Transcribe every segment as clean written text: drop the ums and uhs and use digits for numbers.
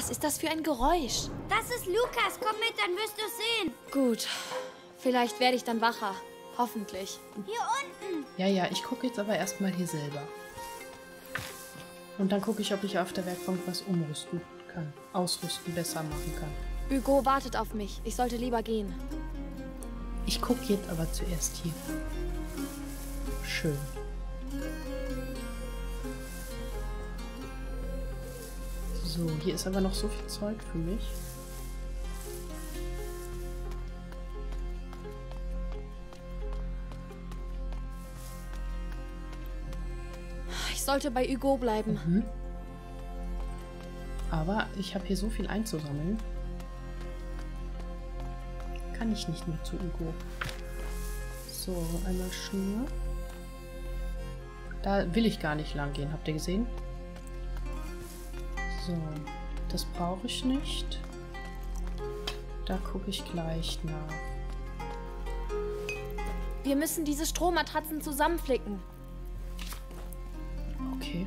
Was ist das für ein Geräusch? Das ist Lukas. Komm mit, dann wirst du sehen. Gut. Vielleicht werde ich dann wacher. Hoffentlich. Hier unten. Ja, ich gucke jetzt aber erstmal hier selber. Und dann gucke ich, ob ich auf der Werkbank was umrüsten kann. Ausrüsten besser machen kann. Hugo wartet auf mich. Ich sollte lieber gehen. Ich gucke jetzt aber zuerst hier. Schön. So, hier ist aber noch so viel Zeug für mich. Ich sollte bei Hugo bleiben. Mhm. Aber ich habe hier so viel einzusammeln. Kann ich nicht mehr zu Hugo. So, einmal Schnur. Da will ich gar nicht lang gehen, habt ihr gesehen? So, das brauche ich nicht. Da gucke ich gleich nach. Wir müssen diese Strohmatratzen zusammenflicken. Okay.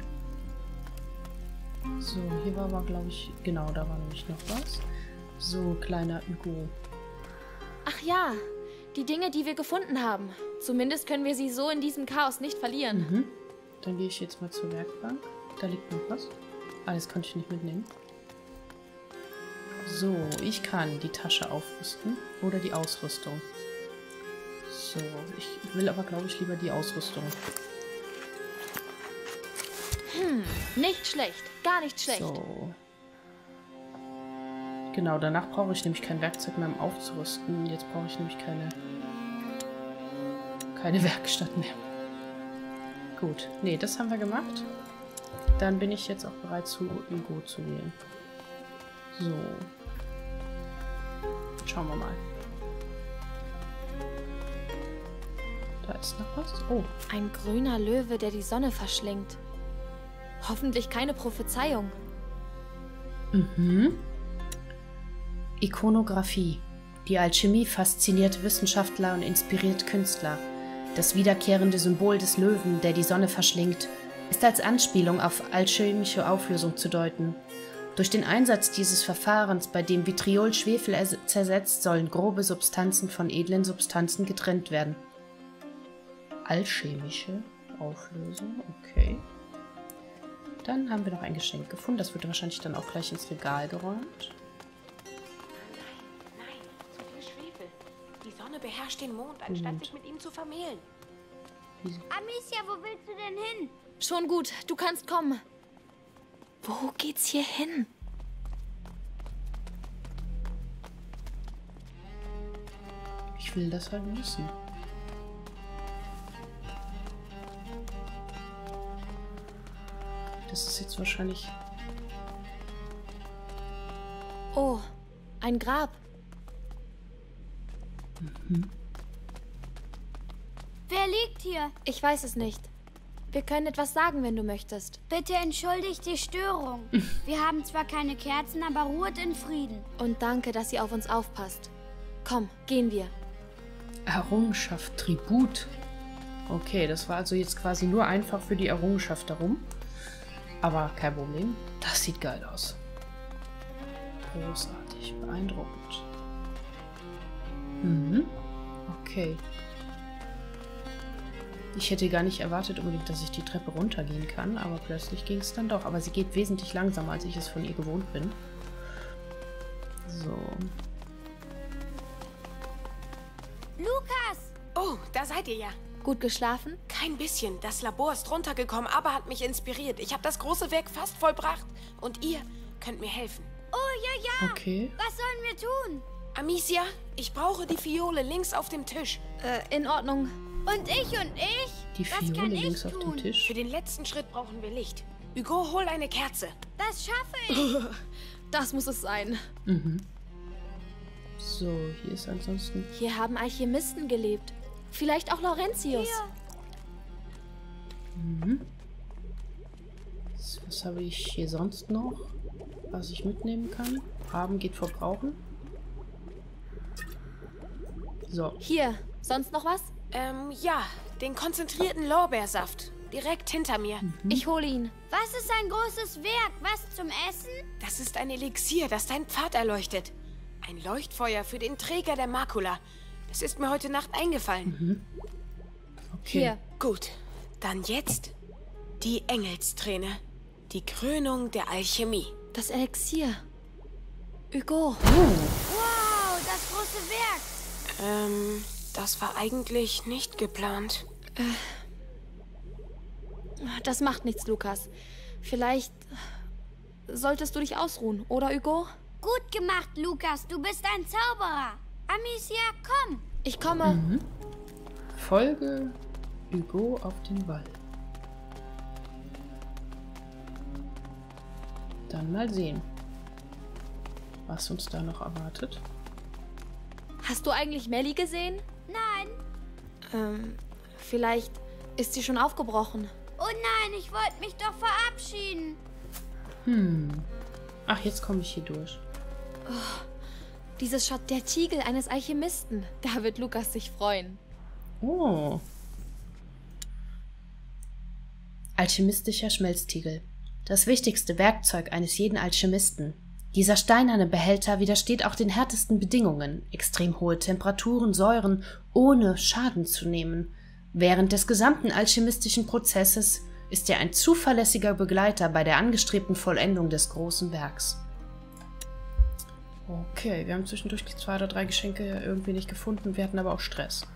So, hier war aber, glaube ich, genau, da war nämlich noch was. So, kleiner Hugo. Ach ja, die Dinge, die wir gefunden haben. Zumindest können wir sie so in diesem Chaos nicht verlieren. Mhm. Dann gehe ich jetzt mal zur Werkbank. Da liegt noch was. Alles konnte ich nicht mitnehmen. So, ich kann die Tasche aufrüsten oder die Ausrüstung. So, ich will aber, glaube ich, lieber die Ausrüstung. Nicht schlecht. Gar nicht schlecht. So. Genau, danach brauche ich nämlich kein Werkzeug mehr, um aufzurüsten. Jetzt brauche ich nämlich keine Werkstatt mehr. Gut, nee, das haben wir gemacht. Dann bin ich jetzt auch bereit, zu Hugo zu gehen. So. Schauen wir mal. Da ist noch was. Oh. Ein grüner Löwe, der die Sonne verschlingt. Hoffentlich keine Prophezeiung. Mhm. Ikonographie. Die Alchemie fasziniert Wissenschaftler und inspiriert Künstler. Das wiederkehrende Symbol des Löwen, der die Sonne verschlingt, ist als Anspielung auf alchemische Auflösung zu deuten. Durch den Einsatz dieses Verfahrens, bei dem Vitriol Schwefel zersetzt, sollen grobe Substanzen von edlen Substanzen getrennt werden. Alchemische Auflösung, okay. Dann haben wir noch ein Geschenk gefunden. Das wird wahrscheinlich dann auch gleich ins Regal geräumt. Nein, zu viel Schwefel. Die Sonne beherrscht den Mond, anstatt sich mit ihm zu vermählen. Amicia, wo willst du denn hin? Schon gut, du kannst kommen. Wo geht's hier hin? Ich will das halt wissen. Das ist jetzt wahrscheinlich... Oh, ein Grab. Wer liegt hier? Ich weiß es nicht. Wir können etwas sagen, wenn du möchtest. Bitte entschuldigt die Störung. Wir haben zwar keine Kerzen, aber ruhet in Frieden. Und danke, dass ihr auf uns aufpasst. Komm, gehen wir. Errungenschaft, Tribut. Okay, das war also jetzt quasi nur einfach für die Errungenschaft darum. Aber kein Problem. Das sieht geil aus. Großartig, beeindruckend. Mhm. Okay. Ich hätte gar nicht erwartet unbedingt, dass ich die Treppe runtergehen kann, aber plötzlich ging es dann doch. Aber sie geht wesentlich langsamer, als ich es von ihr gewohnt bin. So. Lukas! Oh, da seid ihr ja. Gut geschlafen? Kein bisschen. Das Labor ist runtergekommen, aber hat mich inspiriert. Ich habe das große Werk fast vollbracht. Und ihr könnt mir helfen. Oh, ja. Okay. Was sollen wir tun? Amicia, ich brauche die Fiole links auf dem Tisch. In Ordnung. Und ich? Die Was kann Fiole ich links auf dem tun? Tisch. Für den letzten Schritt brauchen wir Licht. Hugo, hol eine Kerze. Das schaffe ich. Das muss es sein. Mhm. So, hier ist ansonsten... Hier haben Alchemisten gelebt. Vielleicht auch Laurentius. Mhm. Was habe ich hier sonst noch, was ich mitnehmen kann? Haben geht vor Brauchen. So. Hier, sonst noch was? Ja, den konzentrierten Lorbeersaft. Direkt hinter mir. Ich hole ihn. Was ist ein großes Werk? Was zum Essen? Das ist ein Elixier, das deinen Pfad erleuchtet. Ein Leuchtfeuer für den Träger der Makula. Das ist mir heute Nacht eingefallen. Okay. Hier. Gut, dann jetzt die Engelsträne. Die Krönung der Alchemie. Das Elixier. Hugo. Wow, das große Werk. Das war eigentlich nicht geplant. Das macht nichts, Lukas. Vielleicht solltest du dich ausruhen, oder Hugo? Gut gemacht, Lukas. Du bist ein Zauberer. Amicia, komm. Ich komme. Folge Hugo auf den Wall. Dann mal sehen, was uns da noch erwartet. Hast du eigentlich Melly gesehen? Nein. Vielleicht ist sie schon aufgebrochen. Oh nein, ich wollte mich doch verabschieden. Ach, jetzt komme ich hier durch. Dieses Schott der Tiegel eines Alchemisten. Da wird Lukas sich freuen. Oh. Alchemistischer Schmelztiegel. Das wichtigste Werkzeug eines jeden Alchemisten. Dieser steinerne Behälter widersteht auch den härtesten Bedingungen, extrem hohe Temperaturen, Säuren, ohne Schaden zu nehmen. Während des gesamten alchemistischen Prozesses ist er ein zuverlässiger Begleiter bei der angestrebten Vollendung des großen Werks. Okay, wir haben zwischendurch die 2 oder 3 Geschenke irgendwie nicht gefunden, wir hatten aber auch Stress.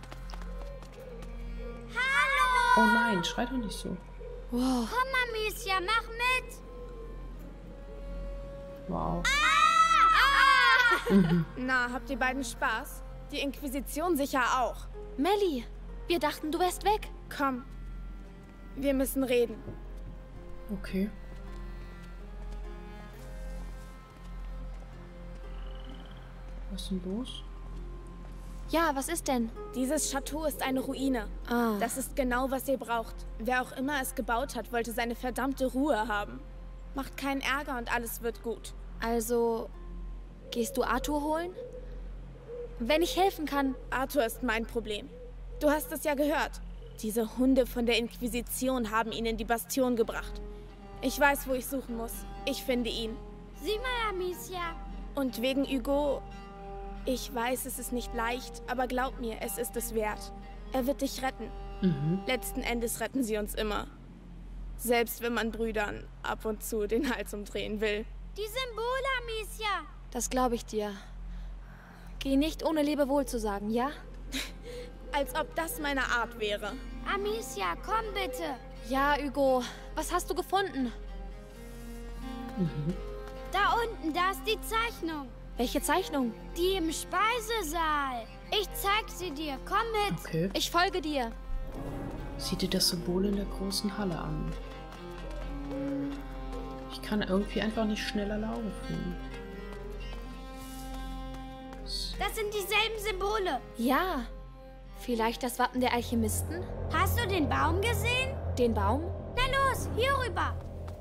Hallo. Oh nein, schrei doch nicht so. Wow. Komm, Amicia, mach mit. Wow. Na, habt ihr beiden Spaß? Die Inquisition sicher auch. Melly, wir dachten, du wärst weg. Komm, wir müssen reden. Okay. Was ist denn los? Ja, was ist denn? Dieses Chateau ist eine Ruine. Ah. Das ist genau, was ihr braucht. Wer auch immer es gebaut hat, wollte seine verdammte Ruhe haben. Macht keinen Ärger und alles wird gut. Also, gehst du Arthur holen? Wenn ich helfen kann. Arthur ist mein Problem. Du hast es ja gehört. Diese Hunde von der Inquisition haben ihn in die Bastion gebracht. Ich weiß, wo ich suchen muss. Ich finde ihn. Sieh mal, Amicia. Und wegen Hugo... Ich weiß, es ist nicht leicht, aber glaub mir, es ist es wert. Er wird dich retten. Letzten Endes retten sie uns immer. Selbst wenn man Brüdern ab und zu den Hals umdrehen will. Die Symbole, Amicia. Das glaube ich dir. Geh nicht ohne Lebewohl zu sagen, ja? Als ob das meine Art wäre. Amicia, komm bitte. Ja, Hugo. Was hast du gefunden? Da unten, da ist die Zeichnung. Welche Zeichnung? Die im Speisesaal. Ich zeig sie dir. Komm mit. Okay. Ich folge dir. Sieh dir das Symbol in der großen Halle an. Ich kann irgendwie einfach nicht schneller laufen. Das sind dieselben Symbole. Ja. Vielleicht das Wappen der Alchemisten? Hast du den Baum gesehen? Den Baum? Na los, hier rüber.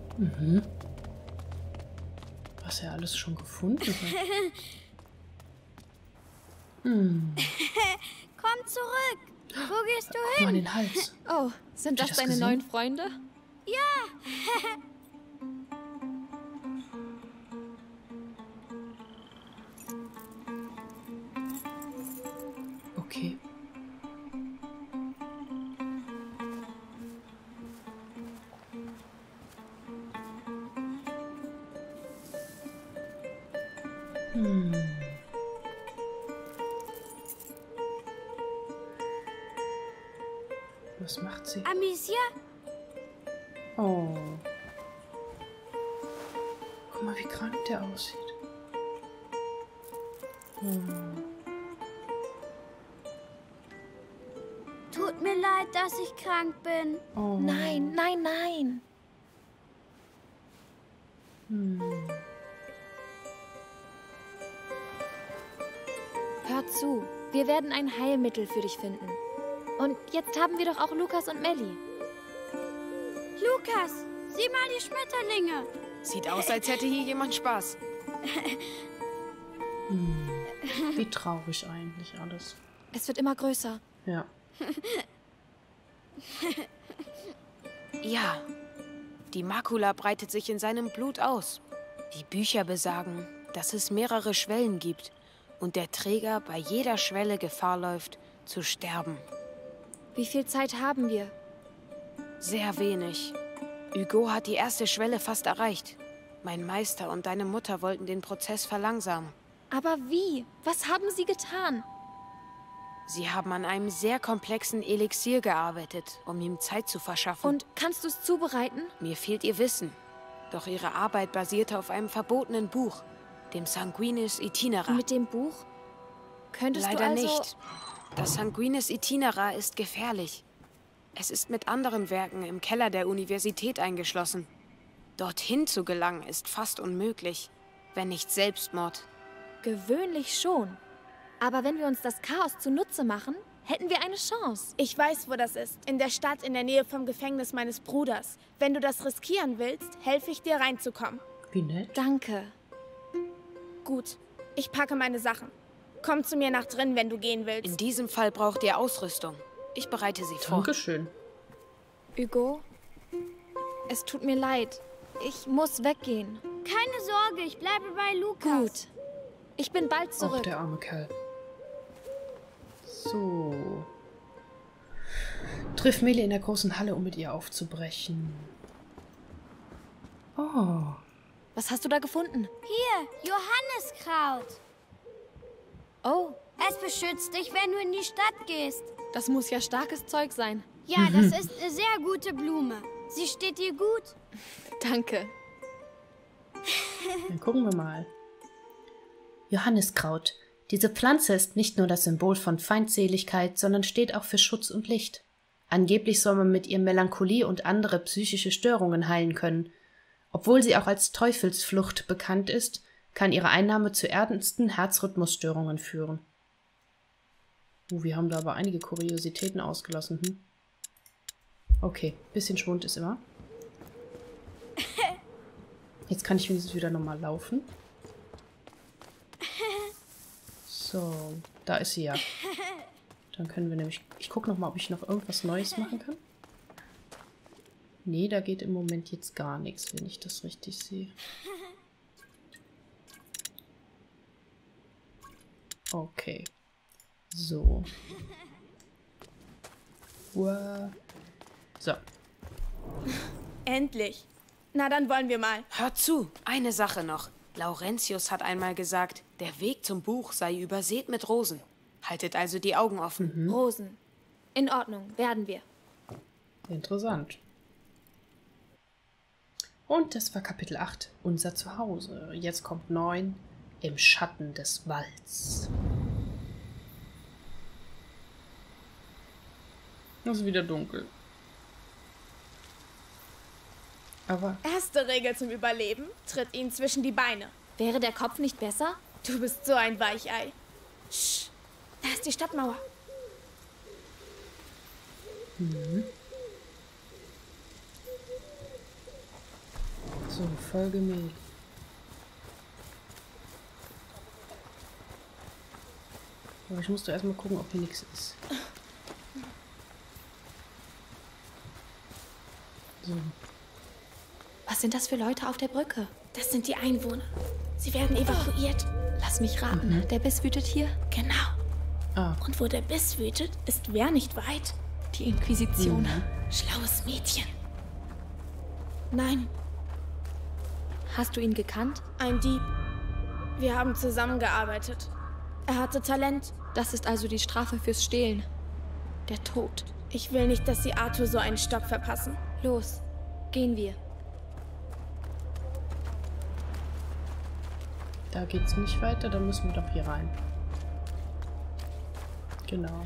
Was er alles schon gefunden hat. Komm zurück. Wo gehst du Guck mal an hin? den Hals. Oh, sind Habt ihr das das deine gesehen? neuen Freunde? Okay. Was macht sie? Amicia? Oh. Guck mal, wie krank der aussieht. Tut mir leid, dass ich krank bin. Oh. Nein, nein, nein. Hör zu, wir werden ein Heilmittel für dich finden. Und jetzt haben wir doch auch Lukas und Melly. Lukas, sieh mal die Schmetterlinge. Sieht aus, als hätte hier jemand Spaß. Wie traurig eigentlich alles. Es wird immer größer. Ja. Ja, die Makula breitet sich in seinem Blut aus. Die Bücher besagen, dass es mehrere Schwellen gibt und der Träger bei jeder Schwelle Gefahr läuft, zu sterben. Wie viel Zeit haben wir? Sehr wenig. Hugo hat die erste Schwelle fast erreicht. Mein Meister und deine Mutter wollten den Prozess verlangsamen. Aber wie? Was haben Sie getan? Sie haben an einem sehr komplexen Elixier gearbeitet, um ihm Zeit zu verschaffen. Und kannst du es zubereiten? Mir fehlt ihr Wissen. Doch ihre Arbeit basierte auf einem verbotenen Buch, dem Sanguinis Itinera. Mit dem Buch? Könntest Leider du also... nicht. Das Sanguinis Itinera ist gefährlich. Es ist mit anderen Werken im Keller der Universität eingeschlossen. Dorthin zu gelangen ist fast unmöglich, wenn nicht Selbstmord. Gewöhnlich schon. Aber wenn wir uns das Chaos zunutze machen, hätten wir eine Chance. Ich weiß, wo das ist. In der Stadt in der Nähe vom Gefängnis meines Bruders. Wenn du das riskieren willst, helfe ich dir reinzukommen. Wie nett. Danke. Gut, ich packe meine Sachen. Komm zu mir nach drin, wenn du gehen willst. In diesem Fall braucht ihr Ausrüstung. Ich bereite sie vor. Dankeschön. Hugo, es tut mir leid. Ich muss weggehen. Keine Sorge, ich bleibe bei Lukas. Gut. Ich bin bald Ach, zurück. der arme Kerl. So. Triff Mele in der großen Halle, um mit ihr aufzubrechen. Oh. Was hast du da gefunden? Hier, Johanniskraut. Oh, Es beschützt dich, wenn du in die Stadt gehst. das muss ja starkes Zeug sein. Ja, das ist eine sehr gute Blume. Sie steht dir gut. Danke. Dann gucken wir mal. Johanniskraut. Diese Pflanze ist nicht nur das Symbol von Feindseligkeit, sondern steht auch für Schutz und Licht. Angeblich soll man mit ihr Melancholie und andere psychische Störungen heilen können. Obwohl sie auch als Teufelsflucht bekannt ist, kann ihre Einnahme zu ernsten Herzrhythmusstörungen führen. Wir haben da aber einige Kuriositäten ausgelassen. Okay, bisschen Schwund ist immer. Jetzt kann ich wenigstens wieder nochmal laufen. So, da ist sie ja. Dann können wir nämlich... Ich gucke nochmal, ob ich noch irgendwas Neues machen kann. Nee, da geht im Moment jetzt gar nichts, wenn ich das richtig sehe. Okay. So. Uah. So. Endlich. Na, dann wollen wir mal. Hört zu, eine Sache noch. Laurentius hat einmal gesagt, der Weg zum Buch sei übersät mit Rosen. Haltet also die Augen offen. Rosen. In Ordnung, werden wir. Interessant. Und das war Kapitel 8, unser Zuhause. Jetzt kommt 9, im Schatten des Walds. Es ist wieder dunkel. Aber Erste Regel zum Überleben: Tritt ihn zwischen die Beine. Wäre der Kopf nicht besser? Du bist so ein Weichei. Sch, da ist die Stadtmauer. so, folge mir. Aber ich musste erstmal gucken, ob hier nichts ist. So. Was sind das für Leute auf der Brücke? Das sind die Einwohner. Sie werden evakuiert. Lass mich raten. Der Biss wütet hier? Genau. Ah, Und wo der Biss wütet, ist wer nicht weit? Die Inquisition. Schlaues Mädchen. Nein, Hast du ihn gekannt? ein Dieb. Wir haben zusammengearbeitet. Er hatte Talent. Das ist also die Strafe fürs Stehlen. Der Tod. Ich will nicht, dass sie Arthur so einen Stock verpassen. Los, gehen wir. da geht's nicht weiter, dann müssen wir doch hier rein. Genau.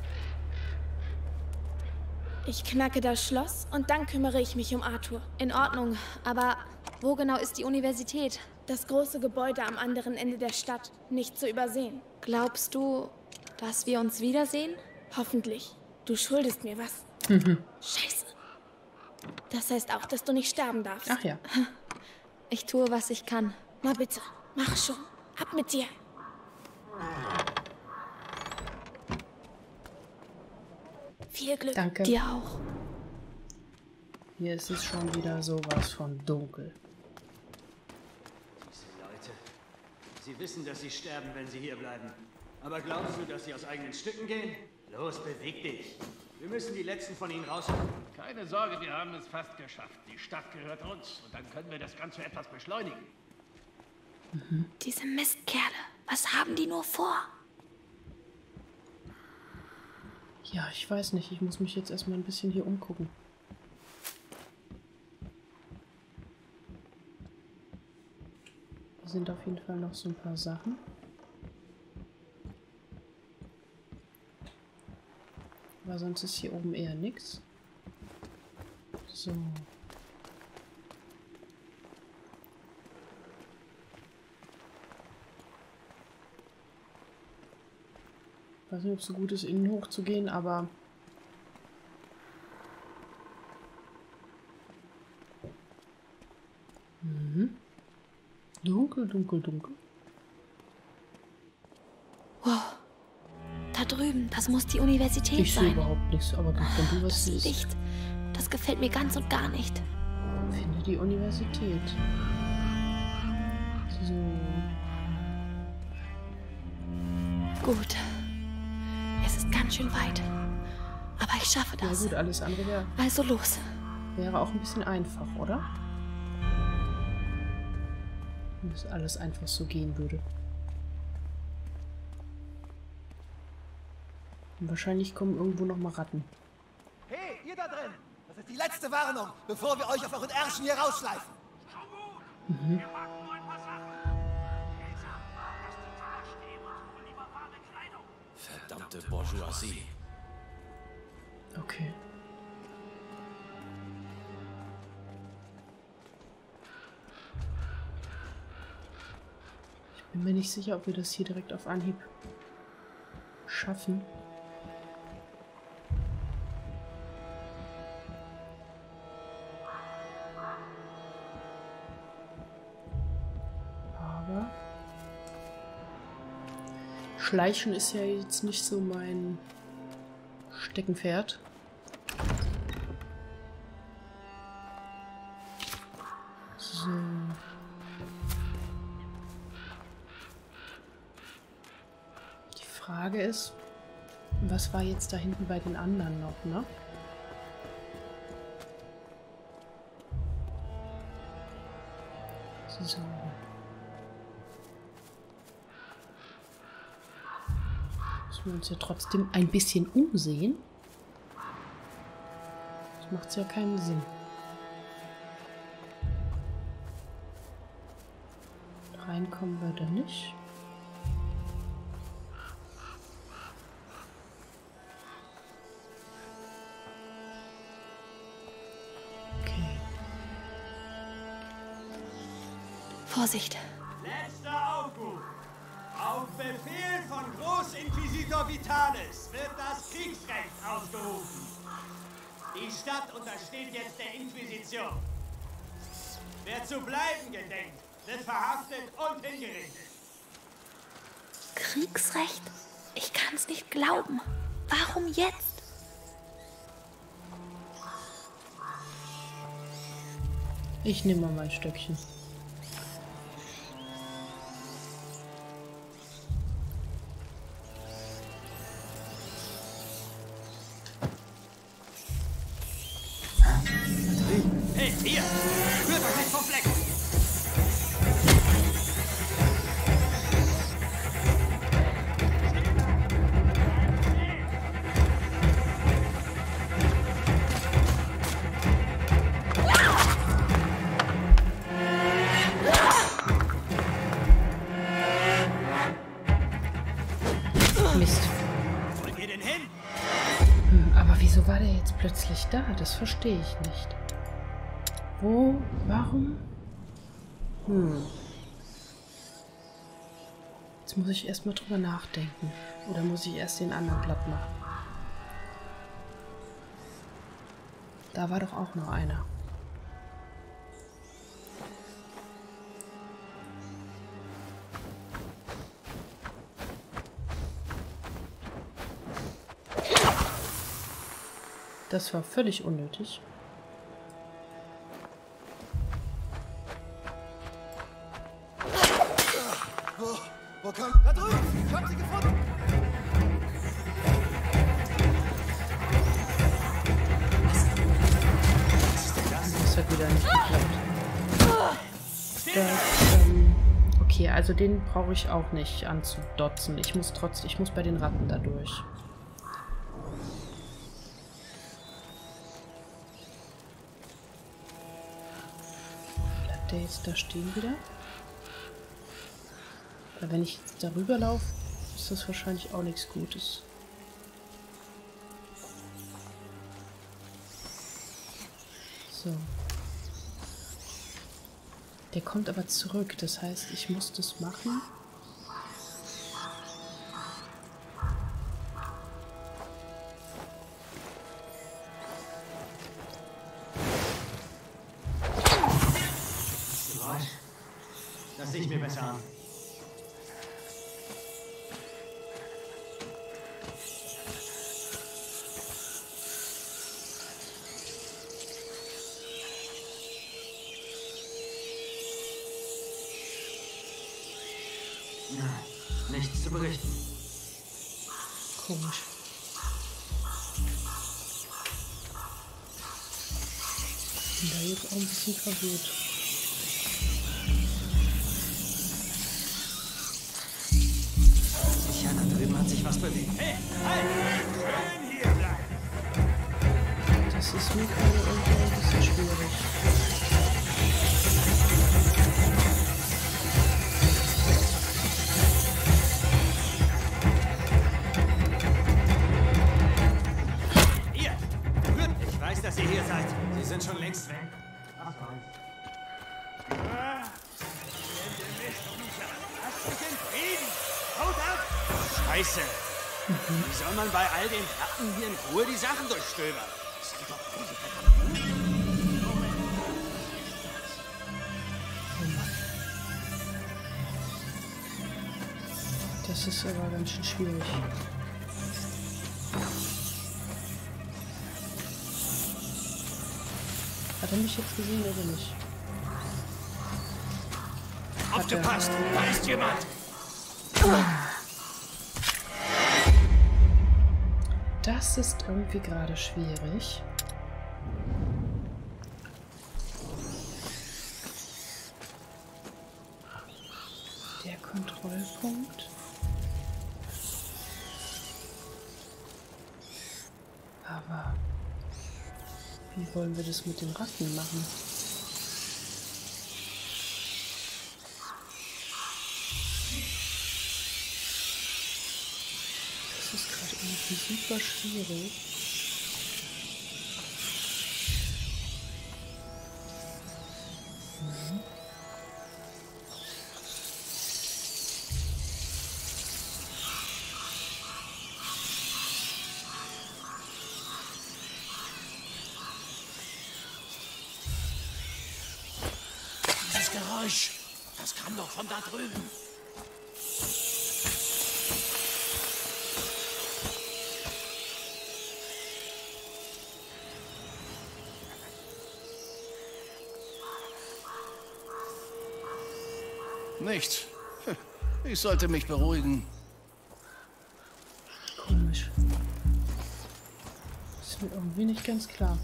Ich knacke das Schloss und dann kümmere ich mich um Arthur. In Ordnung, aber wo genau ist die Universität? Das große Gebäude am anderen Ende der Stadt. Nicht zu übersehen. Glaubst du, dass wir uns wiedersehen? Hoffentlich. Du schuldest mir was. Scheiße. Das heißt auch, dass du nicht sterben darfst. Ach ja. Ich tue, was ich kann. Na bitte, mach schon. Ab mit dir. Viel Glück. Danke. Dir auch. Hier ist es schon wieder sowas von dunkel. Sie wissen, dass sie sterben, wenn sie hier bleiben. Aber glaubst du, dass sie aus eigenen Stücken gehen? Los, beweg dich. Wir müssen die letzten von ihnen rausholen. Keine Sorge, wir haben es fast geschafft. Die Stadt gehört uns und dann können wir das Ganze etwas beschleunigen. Diese Mistkerle, was haben die nur vor? Ja, ich weiß nicht. Ich muss mich jetzt erstmal ein bisschen hier umgucken. Hier sind auf jeden Fall noch so ein paar Sachen. Aber sonst ist hier oben eher nichts. So. Ich weiß nicht, ob es so gut ist, innen hoch zu gehen, aber... Dunkel, dunkel, dunkel. Wow. Da drüben, das muss die Universität Ich sehe sein. überhaupt nichts, aber wenn du was Das siehst... Licht, das gefällt mir ganz und gar nicht. Finde die Universität. So. Gut. Es ist ganz schön weit. Aber ich schaffe Ja das. gut, alles andere Also los. wäre auch ein bisschen einfach, oder? Wenn das alles einfach so gehen würde. Und wahrscheinlich kommen irgendwo noch mal Ratten. Hey, ihr da drin! Das ist die letzte Warnung, bevor wir euch auf euren Ärschen hier rausschleifen. Wir warten nur ein paar Sachen. Seltsam, dass die da stehen und suchen lieber warme Kleidung. Verdammte Bourgeoisie. Okay. Ich bin mir nicht sicher, ob wir das hier direkt auf Anhieb schaffen. Aber Schleichen ist ja jetzt nicht so mein Steckenpferd. So. Die Frage ist, was war jetzt da hinten bei den anderen noch, ne? So. Müssen wir uns ja trotzdem ein bisschen umsehen. Das macht ja keinen Sinn. Reinkommen wir da nicht. Okay. Vorsicht. Letzter Aufruf. Auf Befehl von Großinquisitor Vitalis wird das Kriegsrecht ausgerufen. Die Stadt untersteht jetzt der Inquisition. Wer zu bleiben gedenkt, wird verhaftet und hingerichtet. Kriegsrecht? Ich kann's nicht glauben. Warum jetzt? Ich nehme mal mein Stöckchen. Hey, hier! Führt euch nicht vom Fleck! Mist. Wollt ihr denn hin? Aber wieso war der jetzt plötzlich da? Das verstehe ich nicht. Wo? Warum? Jetzt muss ich erstmal drüber nachdenken. Oder muss ich erst den anderen platt machen? Da war doch auch noch einer. Das war völlig unnötig. Wo kommt... Da drüben! Ich hab sie gefunden! Das hat wieder nicht geklappt. Okay, also den brauche ich auch nicht anzudotzen. Ich muss bei den Ratten da durch. Bleibt der jetzt da stehen wieder? Weil wenn ich jetzt darüber laufe, ist das wahrscheinlich auch nichts Gutes. So. Der kommt aber zurück, das heißt, ich muss das machen. Das sehe ich mir besser an. Nein, nichts zu berichten. Komisch. Ich bin da jetzt auch ein bisschen verwirrt. Sicher, da drüben hat sich was bewegt. Hey, halt! Schön hier bleiben! Das ist mir gerade irgendwie ein bisschen schwierig. Dass ihr hier seid. Sie sind schon längst weg. Ach Gott. Lasst mich in Frieden. Haut ab! Scheiße. Wie soll man bei all den Ratten hier in Ruhe die Sachen durchstöbern? Das ist aber ganz schön schwierig. Hat er mich jetzt gesehen oder nicht? Aufgepasst! Da ist jemand! Das ist irgendwie gerade schwierig. Der Kontrollpunkt. Aber wie wollen wir das mit den Ratten machen? Das ist gerade irgendwie super schwierig. Geräusch. Das kam doch von da drüben. Nichts. Ich sollte mich beruhigen. Komisch. Ist mir irgendwie nicht ganz klar.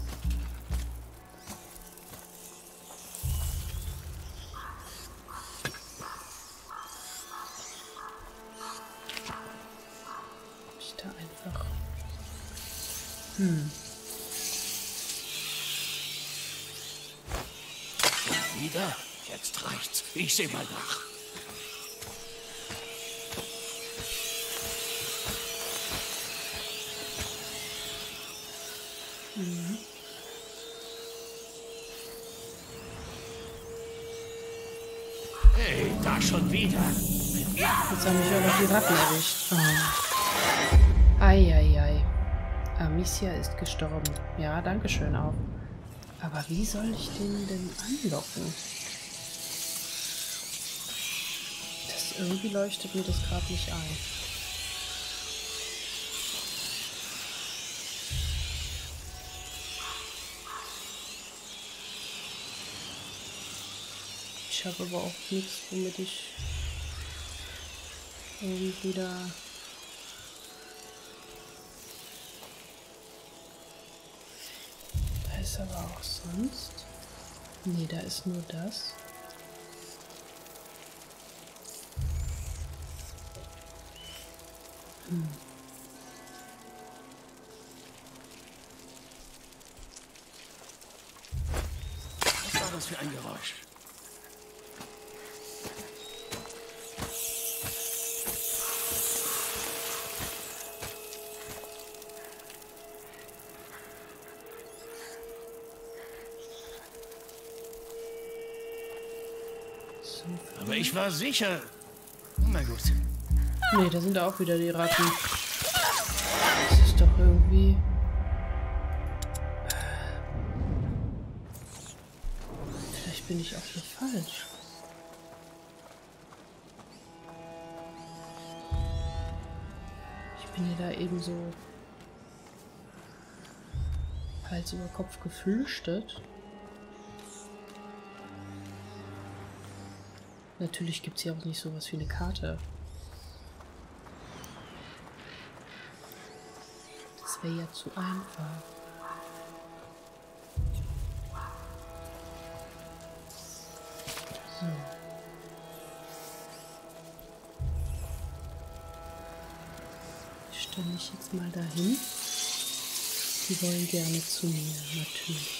Wieder? Jetzt reicht's. Ich seh mal nach. Hey, da schon wieder. Jetzt haben mich auch noch die Ratten erwischt. Oh. Eieiei. Amicia ist gestorben. Ja, danke schön auch. Aber wie soll ich den denn anlocken? Irgendwie leuchtet mir das gerade nicht ein. Ich habe aber auch nichts, womit ich irgendwie da... Da ist aber auch sonst... Nee, da ist nur das. Was war das für ein Geräusch? Aber ich war sicher. Na gut. Nee, da sind auch wieder die Ratten. Das ist doch irgendwie... Vielleicht bin ich auch hier falsch. Ich bin hier da eben so Hals über Kopf geflüchtet. Natürlich gibt es hier auch nicht sowas wie eine Karte. Das wäre ja zu einfach. So. Ich stelle mich jetzt mal dahin. Die wollen gerne zu mir, natürlich.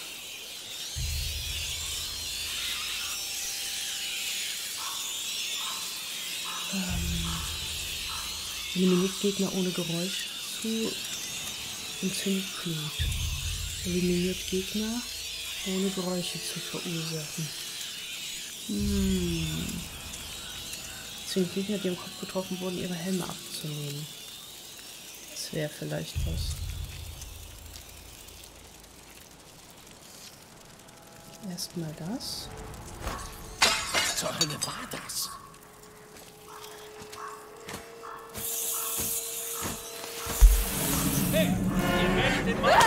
Eliminiert Gegner ohne Geräusch zu und zündet Blut. Eliminiert Gegner ohne Geräusche zu verursachen. Zwingt Gegner, die im Kopf getroffen wurden, ihre Helme abzunehmen. Das wäre vielleicht was. Erstmal das. Was zur Hölle war das? Hey, ihr werdet den Mann!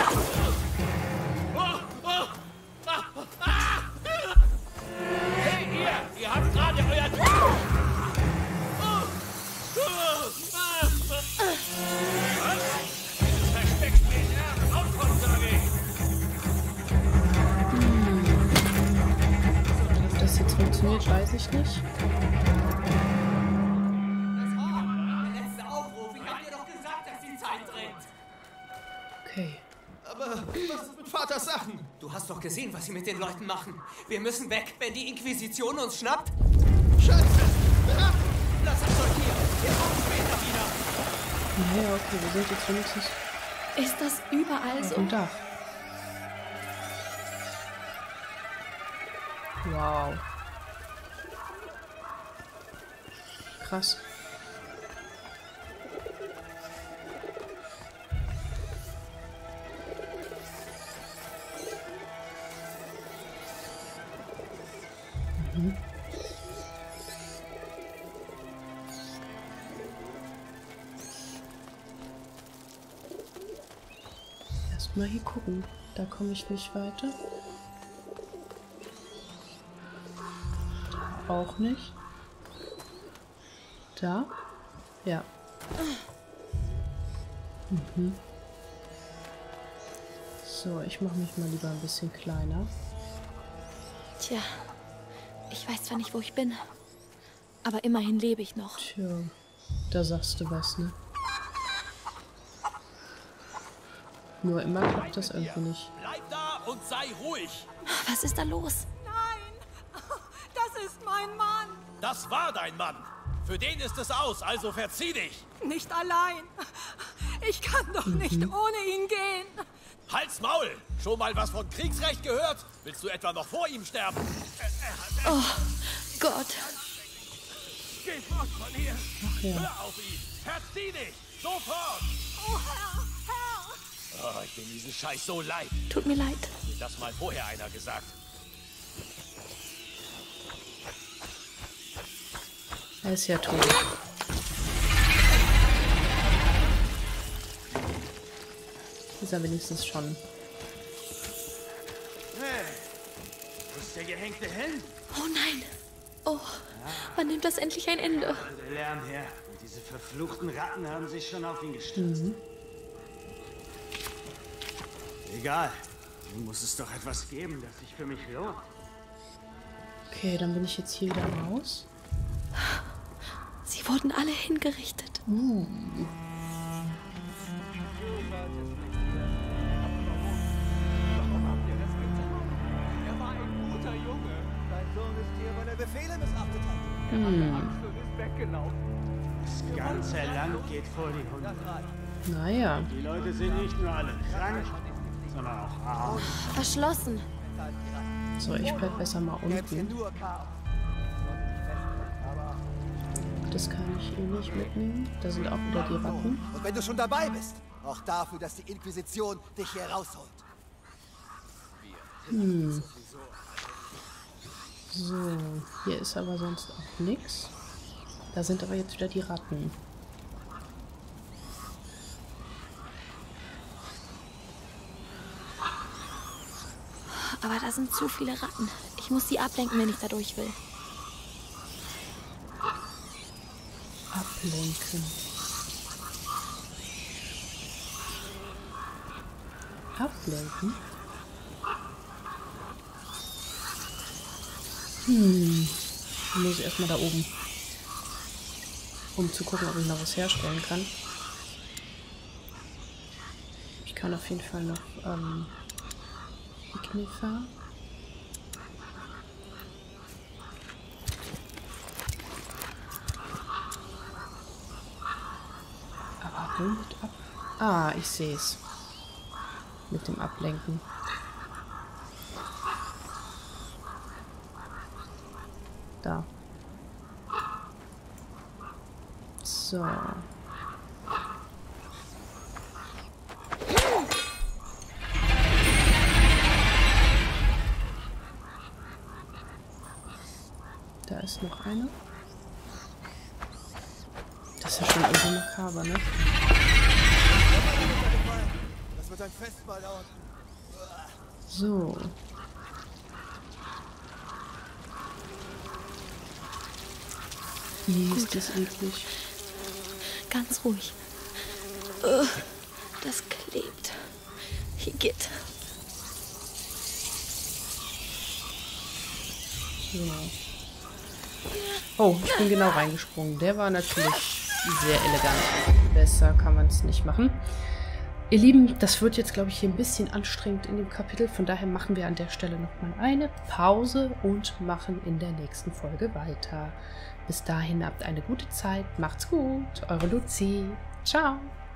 Hey, ihr habt gerade euer... Was? Dieses Versteck spielt er rauskommen, sage ich! Ob das jetzt funktioniert, weiß ich nicht. Okay. Aber was ist mit Vaters Sachen? Du hast doch gesehen, was sie mit den Leuten machen. Wir müssen weg, wenn die Inquisition uns schnappt. Scheiße! Lass das Zeug hier. Wir kommen später wieder. Naja, okay, wir sind jetzt wenigstens Ist das überall auf so? dem Dach. Wow. Krass. Erstmal hier gucken. Da komme ich nicht weiter. Da auch nicht. Da? Ja. So, ich mache mich mal lieber ein bisschen kleiner. Tja, ich weiß zwar nicht, wo ich bin, aber immerhin lebe ich noch. Tja, da sagst du was, ne? Nur immer klappt das irgendwie nicht. Bleib da und sei ruhig! Was ist da los? Nein! Das ist mein Mann! Das war dein Mann! Für den ist es aus, also verzieh dich! Nicht allein! Ich kann doch nicht ohne ihn gehen! Halt's Maul! Schon mal was von Kriegsrecht gehört? Willst du etwa noch vor ihm sterben? Oh Gott! Geh fort von hier! Ach ja. Hör auf ihn! Verzieh dich! Sofort! Oh Herr! Herr! Oh, ich bin diesen Scheiß so leid. Tut mir leid. Mir das mal vorher einer gesagt. Er ist ja tot. Ist er wenigstens schon. Hey, wo ist der gehängte hin? Oh nein. Oh, Wann nimmt das endlich ein Ende? Der Lärm her. Und diese verfluchten Ratten haben sich schon auf ihn gestürzt. Egal. Nun muss es doch etwas geben, das sich für mich lohnt. Okay, dann bin ich jetzt hier wieder raus. Sie wurden alle hingerichtet. Befehle missachtet hat. Das ganze Land geht vor die Hunde. Naja. Die Leute sind nicht nur alle krank, sondern auch arm. Verschlossen. So, ich bleib besser mal unten. Das kann ich eh nicht mitnehmen. Da sind auch wieder die Ratten. Und wenn du schon dabei bist, auch dafür, dass die Inquisition dich hier rausholt. So, hier ist aber sonst auch nichts. Da sind aber jetzt wieder die Ratten. Aber da sind zu viele Ratten. Ich muss sie ablenken, wenn ich da durch will. Ablenken. Ablenken? Dann muss ich erstmal da oben. Um zu gucken, ob ich noch was herstellen kann. Ich kann auf jeden Fall noch Ignifer. Aber womit ab? Ah, ich sehe es. Mit dem Ablenken. Da. So. Da ist noch eine. Das ist ja schon irgendwie makaber, ne? Das wird ein Festmahl dauern. So. Ist das eklig. Ganz ruhig. Das klebt. Igitt. So. Oh, ich bin genau reingesprungen. Der war natürlich sehr elegant. Besser kann man es nicht machen. Ihr Lieben, das wird jetzt, glaube ich, hier ein bisschen anstrengend in dem Kapitel. Von daher machen wir an der Stelle nochmal eine Pause und machen in der nächsten Folge weiter. Bis dahin habt eine gute Zeit. Macht's gut. Eure Luzi. Ciao.